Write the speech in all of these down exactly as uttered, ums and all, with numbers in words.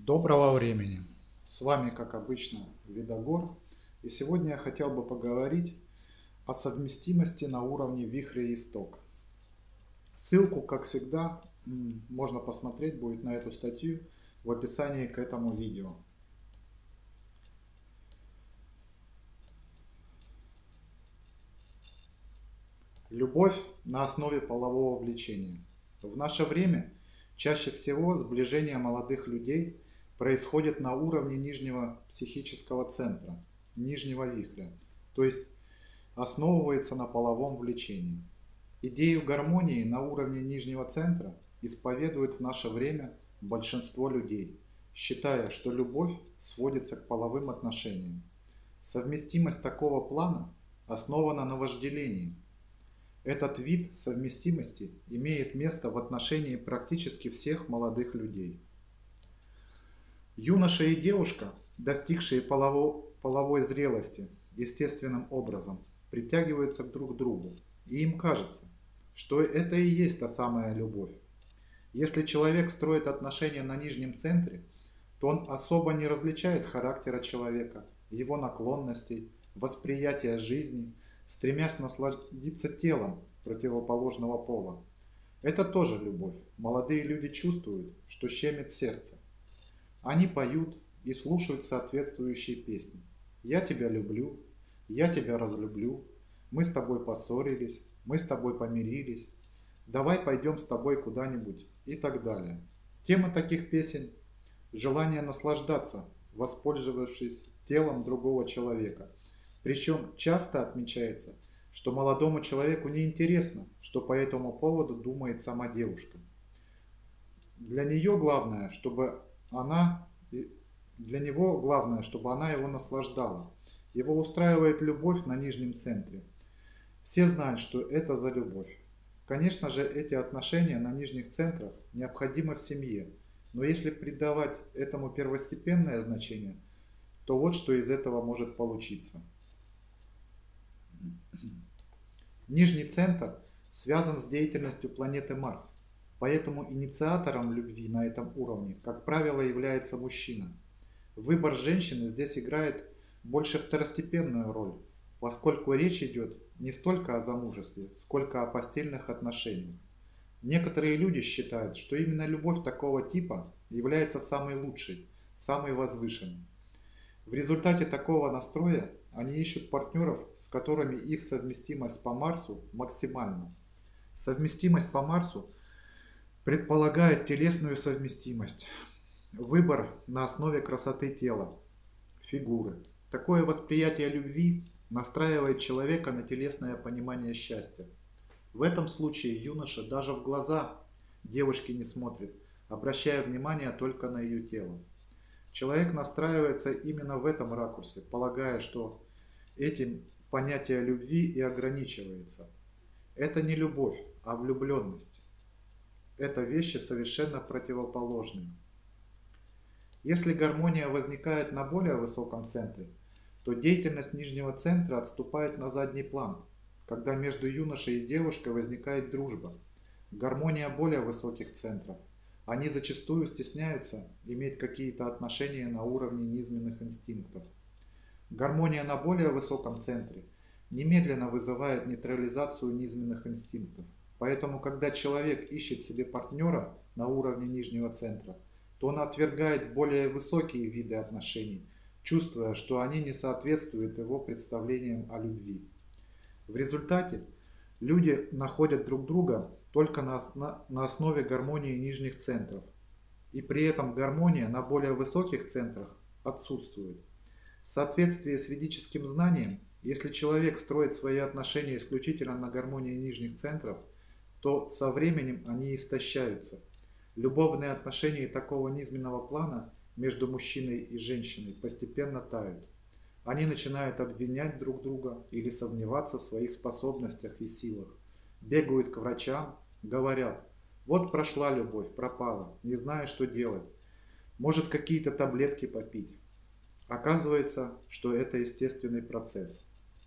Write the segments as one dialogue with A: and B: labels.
A: Доброго времени! С вами, как обычно, Видогор. И сегодня я хотел бы поговорить о совместимости на уровне вихря и исток. Ссылку, как всегда, можно посмотреть будет на эту статью в описании к этому видео. Любовь на основе полового влечения. В наше время чаще всего сближение молодых людей происходит на уровне нижнего психического центра, нижнего вихря, то есть основывается на половом влечении. Идею гармонии на уровне нижнего центра исповедует в наше время большинство людей, считая, что любовь сводится к половым отношениям. Совместимость такого плана основана на вожделении. Этот вид совместимости имеет место в отношении практически всех молодых людей. Юноша и девушка, достигшие полово, половой зрелости естественным образом, притягиваются друг к другу, и им кажется, что это и есть та самая любовь. Если человек строит отношения на нижнем центре, то он особо не различает характера человека, его наклонностей, восприятия жизни, стремясь насладиться телом противоположного пола. Это тоже любовь. Молодые люди чувствуют, что щемит сердце. Они поют и слушают соответствующие песни. «Я тебя люблю», «Я тебя разлюблю», «Мы с тобой поссорились», «Мы с тобой помирились», «Давай пойдем с тобой куда-нибудь» и так далее. Тема таких песен – желание наслаждаться, воспользовавшись телом другого человека. Причем часто отмечается, что молодому человеку неинтересно, что по этому поводу думает сама девушка. Для нее главное, чтобы она, для него главное, чтобы она его наслаждала. Его устраивает любовь на нижнем центре. Все знают, что это за любовь. Конечно же, эти отношения на нижних центрах необходимы в семье, но если придавать этому первостепенное значение, то вот что из этого может получиться. Нижний центр связан с деятельностью планеты Марс, поэтому инициатором любви на этом уровне, как правило, является мужчина. Выбор женщины здесь играет больше второстепенную роль, поскольку речь идет не столько о замужестве, сколько о постельных отношениях. Некоторые люди считают, что именно любовь такого типа является самой лучшей, самой возвышенной. В результате такого настроя они ищут партнеров, с которыми их совместимость по Марсу максимальна. Совместимость по Марсу предполагает телесную совместимость, выбор на основе красоты тела, фигуры. Такое восприятие любви настраивает человека на телесное понимание счастья. В этом случае юноша даже в глаза девушки не смотрит, обращая внимание только на ее тело. Человек настраивается именно в этом ракурсе, полагая, что этим понятие любви и ограничивается. Это не любовь, а влюбленность. Это вещи совершенно противоположные. Если гармония возникает на более высоком центре, то деятельность нижнего центра отступает на задний план, когда между юношей и девушкой возникает дружба. Гармония более высоких центров. Они зачастую стесняются иметь какие-то отношения на уровне низменных инстинктов. Гармония на более высоком центре немедленно вызывает нейтрализацию низменных инстинктов. Поэтому, когда человек ищет себе партнера на уровне нижнего центра, то он отвергает более высокие виды отношений, чувствуя, что они не соответствуют его представлениям о любви. В результате люди находят друг друга только на, на, на основе гармонии нижних центров, и при этом гармония на более высоких центрах отсутствует. В соответствии с ведическим знанием, если человек строит свои отношения исключительно на гармонии нижних центров, то со временем они истощаются. Любовные отношения такого низменного плана между мужчиной и женщиной постепенно тают. Они начинают обвинять друг друга или сомневаться в своих способностях и силах. Бегают к врачам, говорят: вот прошла любовь, пропала, не знаю, что делать. Может, какие-то таблетки попить. Оказывается, что это естественный процесс.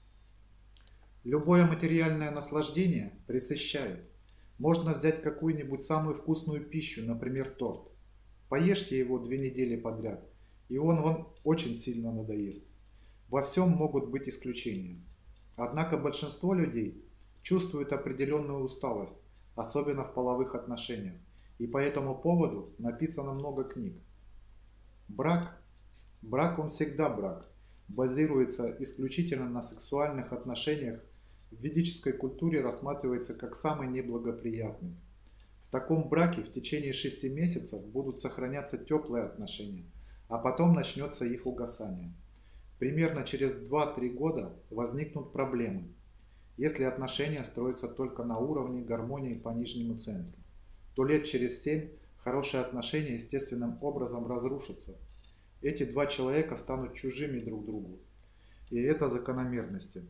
A: Любое материальное наслаждение пресыщает. Можно взять какую-нибудь самую вкусную пищу, например, торт. Поешьте его две недели подряд, и он вам очень сильно надоест. Во всем могут быть исключения. Однако большинство людей чувствуют определенную усталость, особенно в половых отношениях, и по этому поводу написано много книг. Брак, брак он всегда брак, базируется исключительно на сексуальных отношениях, в ведической культуре рассматривается как самый неблагоприятный. В таком браке в течение шести месяцев будут сохраняться теплые отношения, а потом начнется их угасание. Примерно через два-три года возникнут проблемы, если отношения строятся только на уровне гармонии по нижнему центру, то лет через семь хорошие отношения естественным образом разрушатся. Эти два человека станут чужими друг другу. И это закономерности.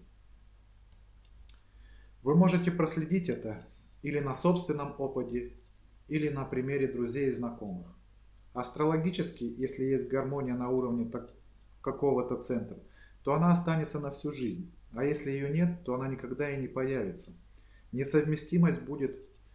A: Вы можете проследить это или на собственном опыте, или на примере друзей и знакомых. Астрологически, если есть гармония на уровне какого-то центра, то она останется на всю жизнь. А если ее нет, то она никогда и не появится. Несовместимость будет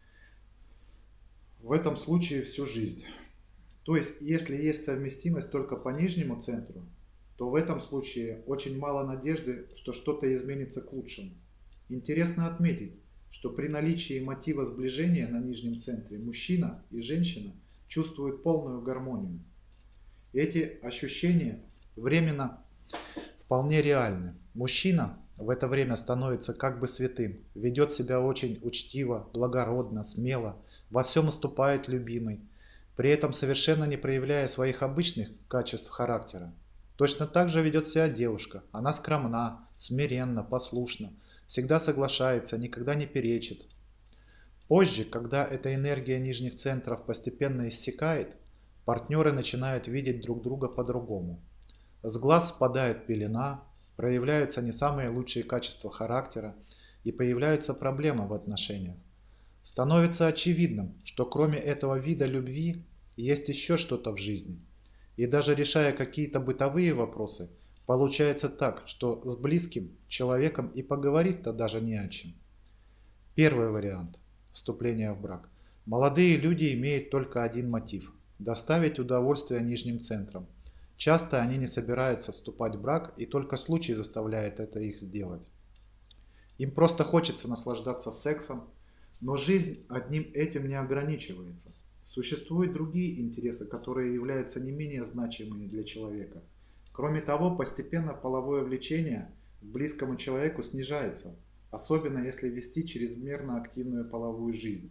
A: в этом случае всю жизнь. То есть, если есть совместимость только по нижнему центру, то в этом случае очень мало надежды, что что-то изменится к лучшему. Интересно отметить, что при наличии мотива сближения на нижнем центре мужчина и женщина чувствуют полную гармонию. Эти ощущения временно вполне реальны. Мужчина в это время становится как бы святым, ведет себя очень учтиво, благородно, смело, во всем уступает любимой, при этом совершенно не проявляя своих обычных качеств характера. Точно так же ведет себя девушка. Она скромна, смиренна, послушна, всегда соглашается, никогда не перечит. Позже, когда эта энергия нижних центров постепенно иссякает, партнеры начинают видеть друг друга по-другому. С глаз спадает пелена, проявляются не самые лучшие качества характера и появляются проблемы в отношениях. Становится очевидным, что кроме этого вида любви есть еще что-то в жизни. И даже решая какие-то бытовые вопросы, получается так, что с близким человеком и поговорить-то даже не о чем. Первый вариант вступления в брак. Молодые люди имеют только один мотив – доставить удовольствие нижним центрам. Часто они не собираются вступать в брак, и только случай заставляет это их сделать. Им просто хочется наслаждаться сексом, но жизнь одним этим не ограничивается. Существуют другие интересы, которые являются не менее значимыми для человека. Кроме того, постепенно половое влечение к близкому человеку снижается, особенно если вести чрезмерно активную половую жизнь.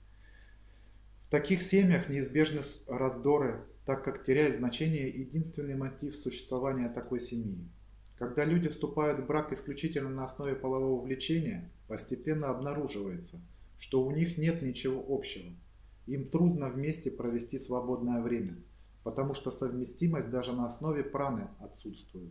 A: В таких семьях неизбежны раздоры, так как теряет значение единственный мотив существования такой семьи. Когда люди вступают в брак исключительно на основе полового влечения, постепенно обнаруживается, что у них нет ничего общего. Им трудно вместе провести свободное время, потому что совместимость даже на основе праны отсутствует.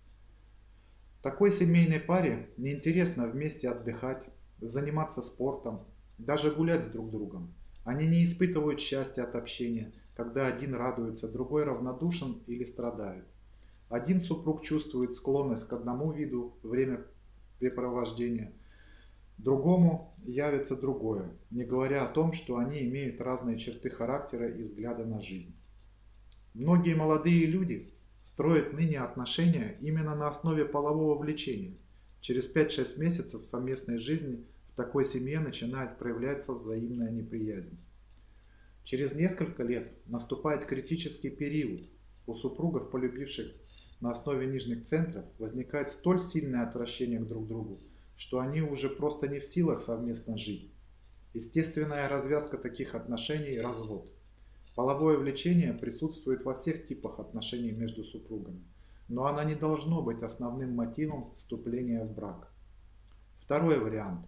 A: Такой семейной паре неинтересно вместе отдыхать, заниматься спортом, даже гулять с друг другом. Они не испытывают счастья от общения, когда один радуется, другой равнодушен или страдает. Один супруг чувствует склонность к одному виду времяпрепровождения, другому явится другое, не говоря о том, что они имеют разные черты характера и взгляды на жизнь. Многие молодые люди строят ныне отношения именно на основе полового влечения. Через пять-шесть месяцев совместной жизни в такой семье начинает проявляться взаимная неприязнь. Через несколько лет наступает критический период. У супругов, полюбивших на основе нижних центров, возникает столь сильное отвращение к друг другу, что они уже просто не в силах совместно жить. Естественная развязка таких отношений – развод. Половое влечение присутствует во всех типах отношений между супругами, но оно не должно быть основным мотивом вступления в брак. Второй вариант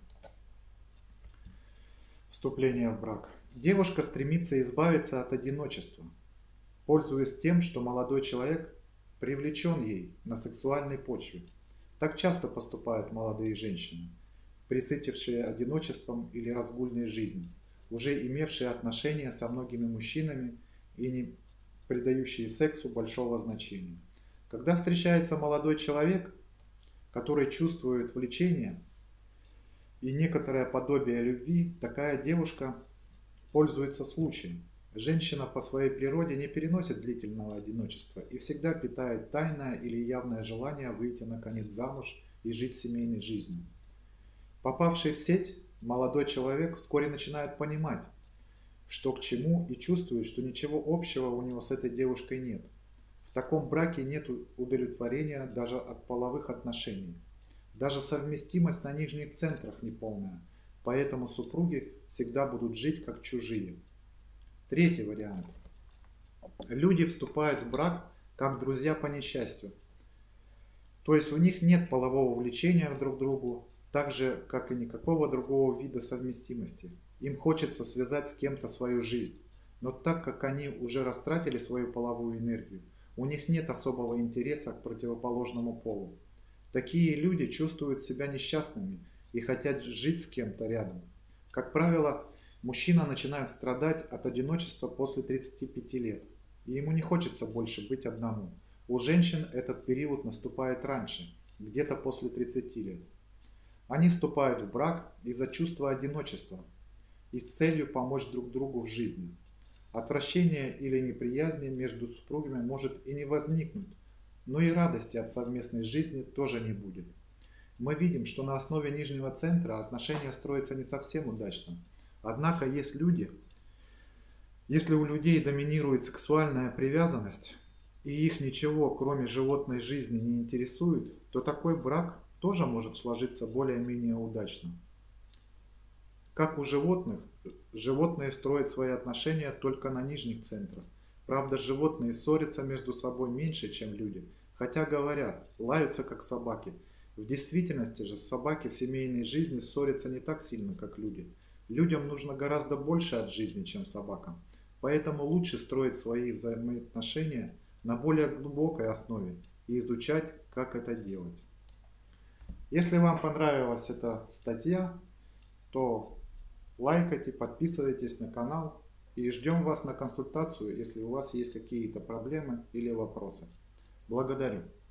A: вступления в брак. Девушка стремится избавиться от одиночества, пользуясь тем, что молодой человек привлечен ей на сексуальной почве. Так часто поступают молодые женщины, пресытившие одиночеством или разгульной жизнью, уже имевшие отношения со многими мужчинами и не придающие сексу большого значения. Когда встречается молодой человек, который чувствует влечение и некоторое подобие любви, такая девушка пользуется случаем, Женщина по своей природе не переносит длительного одиночества и всегда питает тайное или явное желание выйти наконец замуж и жить семейной жизнью. Попавший в сеть, молодой человек вскоре начинает понимать, что к чему, и чувствует, что ничего общего у него с этой девушкой нет. В таком браке нет удовлетворения даже от половых отношений. Даже совместимость на нижних центрах неполная, поэтому супруги всегда будут жить как чужие. Третий вариант. Люди вступают в брак как друзья по несчастью. То есть у них нет полового влечения друг к другу, так же, как и никакого другого вида совместимости. Им хочется связать с кем-то свою жизнь, но так как они уже растратили свою половую энергию, у них нет особого интереса к противоположному полу. Такие люди чувствуют себя несчастными и хотят жить с кем-то рядом. Как правило, мужчина начинает страдать от одиночества после тридцати пяти лет, и ему не хочется больше быть одному. У женщин этот период наступает раньше, где-то после тридцати лет. Они вступают в брак из-за чувства одиночества и с целью помочь друг другу в жизни. Отвращение или неприязни между супругами может и не возникнуть, но и радости от совместной жизни тоже не будет. Мы видим, что на основе нижнего центра отношения строятся не совсем удачно. Однако есть люди, если у людей доминирует сексуальная привязанность, и их ничего, кроме животной жизни, не интересует, то такой брак тоже может сложиться более-менее удачно. Как у животных, животные строят свои отношения только на нижних центрах. Правда, животные ссорятся между собой меньше, чем люди, хотя говорят, лаются как собаки. В действительности же собаки в семейной жизни ссорятся не так сильно, как люди. Людям нужно гораздо больше от жизни, чем собакам. Поэтому лучше строить свои взаимоотношения на более глубокой основе и изучать, как это делать. Если вам понравилась эта статья, то лайкайте, подписывайтесь на канал и ждем вас на консультацию, если у вас есть какие-то проблемы или вопросы. Благодарю.